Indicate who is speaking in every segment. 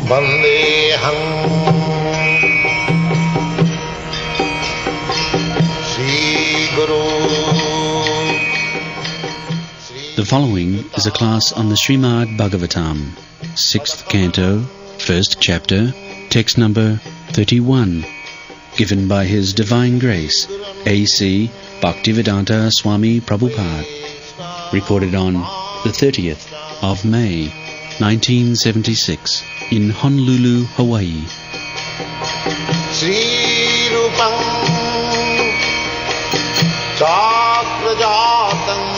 Speaker 1: Vandeham Sri Guru.
Speaker 2: The following is a class on the Srimad Bhagavatam, 6th Canto, 1st Chapter, text number 31, given by His Divine Grace, A.C. Bhaktivedanta Swami Prabhupada, recorded on the 30th of May, 1976, in Honolulu, Hawaii.
Speaker 1: Sri Rupam Chakrajatam.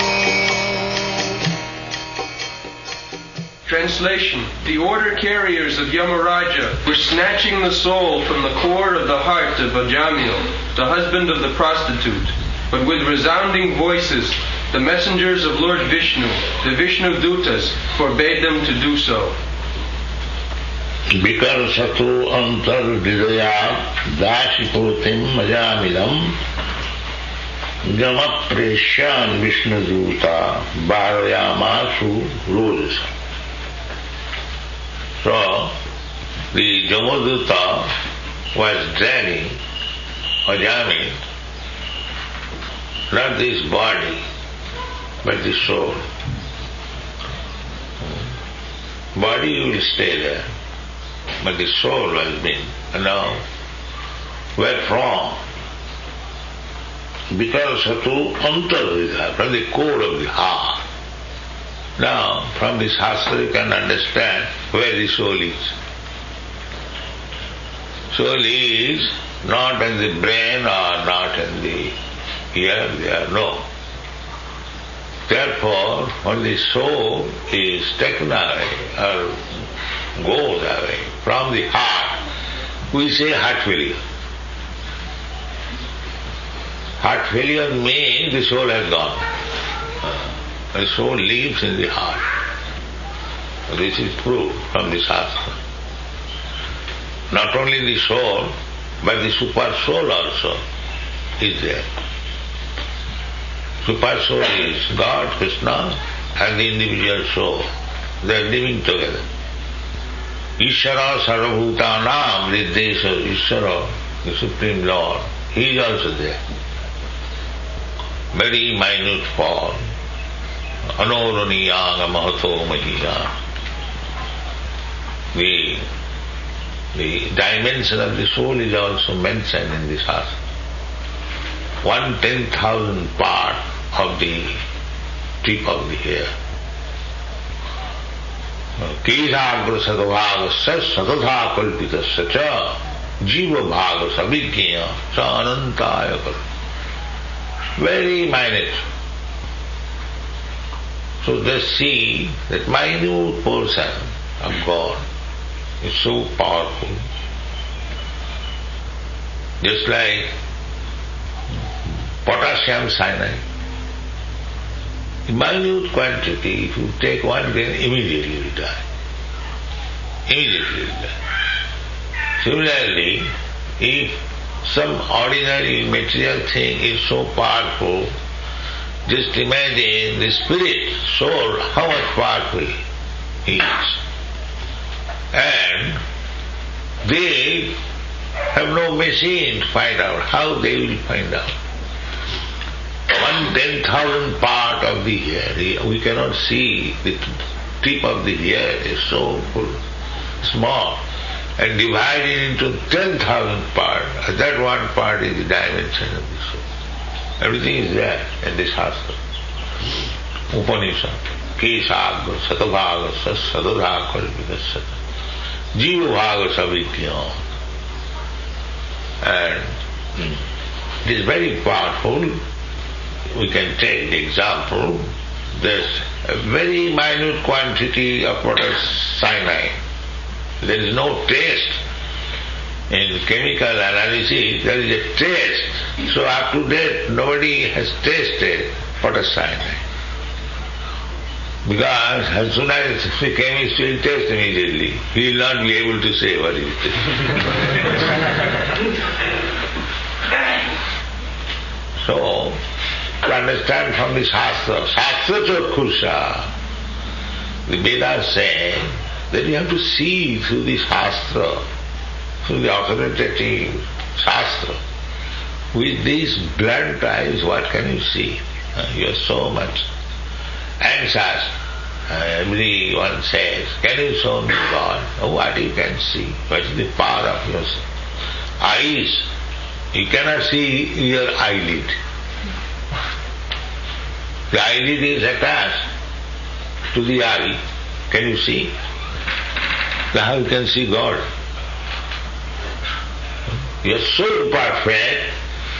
Speaker 3: Translation. The order carriers of Yamaraja were snatching the soul from the core of the heart of Ajamil, the husband of the prostitute. But with resounding voices, the messengers of Lord Vishnu, the Vishnu Dutas, forbade them to do so.
Speaker 4: Vikarsatu antar vidayat dashipotim Ajamilam Jamapreshan Vishnu Duta Bharayamasu Rojasa. So, the Jamaduta was dragging Ajamil, not this body, but the soul. Body will stay there, but the soul has been. And now, where from? Because Satu Antarvidha, from the core of the heart. Now, from this Shastra you can understand where the soul is. Soul is not in the brain or not in the ear, there, no. Therefore, when the soul is taken away or goes away from the heart, we say heart failure. Heart failure means the soul has gone. The soul lives in the heart. This is true from the Shastra. Not only the soul, but the super soul also is there. Super soul is God, Krishna, and the individual soul. They are living together. Ishara Sarvabhutanam, the Desha Ishara, the Supreme Lord, He is also there. Very minute form. Anoraniyanga Mahato Mahiya. The dimension of the soul is also mentioned in this Shastra. 1/10,000 part of the tip of the hair. Kesagra sadavagasa sadatha kalpitasya cha jiva bhaga savijña cha anantaya kal. Very minute. So they see that minute portion of God is so powerful. Just like potassium cyanide. In minute quantity, if you take 1 grain, immediately you die. Immediately you die. Similarly, if some ordinary material thing is so powerful, just imagine the spirit, soul, how much powerful he is. And they have no machine to find out. How they will find out? 1/10,000 part of the hair. We cannot see. The tip of the hair is so small. And divided into 10,000 parts. That one part is the dimension of the soul. Everything is there in this Shastra. Upanishad. Kesagra satavaga sadadha kalpidasya jiva bhaga savijña. And it is very powerful. We can take the example. There's a very minute quantity of potassium cyanide. There is no taste. In chemical analysis, there is a taste. So up to date, nobody has tasted potassium cyanide. Because as soon as the chemist will taste immediately, he will not be able to say what is it. So, to understand from the Shastra, Shastra Chakshusa, the Vedas say then you have to see through the Shastra, through the authoritative Shastra. With these blunt eyes, what can you see? You are so much anxious. Everyone says, can you show me God? What you can see? What is the power of your eyes? You cannot see your eyelid. The eyelid is attached to the eye. Can you see? Then how you can see God? You are so imperfect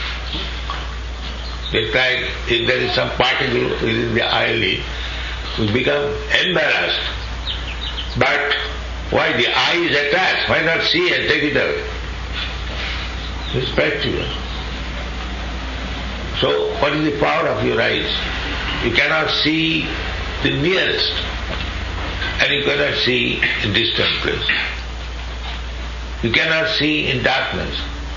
Speaker 4: that like if there is some particle within the eyelid, we become embarrassed. But why the eye is attached? Why not see and take it away? It's practical. So what is the power of your eyes? You cannot see the nearest and you cannot see in distant place. You cannot see in darkness.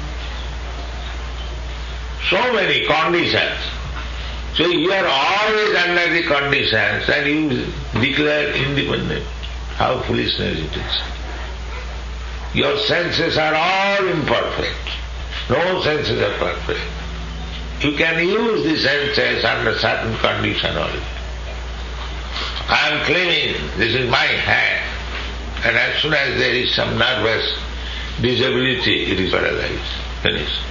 Speaker 4: So many conditions. So you are always under the conditions and you declare independent. How foolishness it is. Your senses are all imperfect. No senses are perfect. You can use the senses under certain condition only. I am claiming this is my hand, and as soon as there is some nervous disability, it is paralyzed. Finished.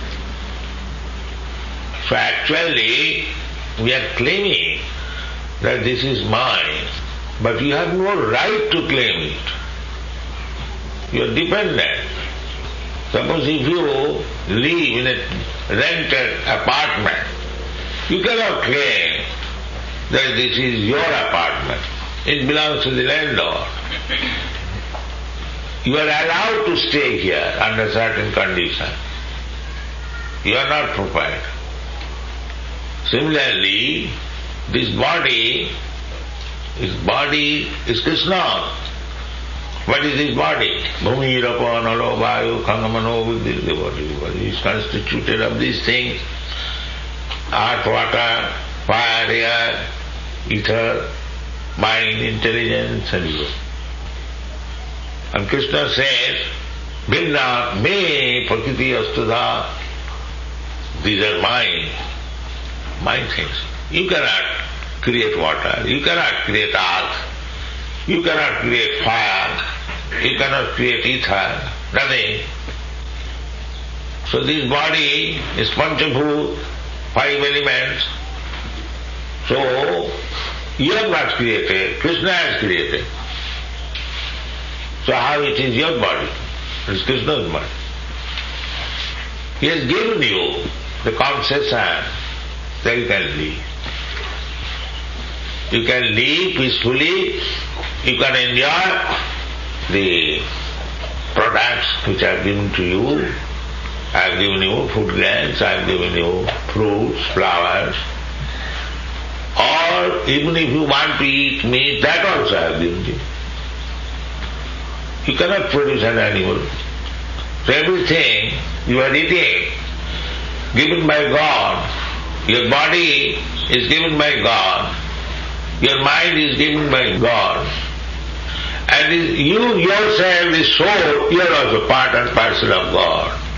Speaker 4: So actually, we are claiming that this is mine, but you have no right to claim it. You are dependent. Suppose if you live in a rented apartment, you cannot claim that this is your apartment. It belongs to the landlord. You are allowed to stay here under certain conditions. You are not proprietor. Similarly, this body is Krishna. What is this body? Bhumi, Rapa, Nalo, Vayu, Khangamano, Buddhi, the body is constituted of these things: earth, water, fire, air, ether, mind, intelligence, and ego. And Krishna says, Bhinna me prakriti astudha. These are mine things. You cannot create water, you cannot create earth, you cannot create fire, you cannot create ether, nothing. So this body is Panchabhut, 5 elements. So you have not created, Krishna has created. So how it is your body? It is Krishna's body. He has given you the concession that you can live. You can live peacefully, you can enjoy the products which I have given to you. I have given you food grains, I have given you fruits, flowers. Or even if you want to eat meat, that also I have given you. You cannot produce an animal. So everything you are eating, given by God. Your body is given by God. Your mind is given by God. And you yourself, the soul, you are also part and parcel of God.